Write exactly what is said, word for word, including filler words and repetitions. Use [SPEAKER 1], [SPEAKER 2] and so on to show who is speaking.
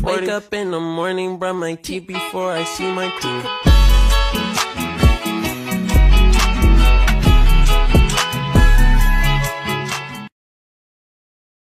[SPEAKER 1] Wake up in the morning, brush my teeth before I see my crew.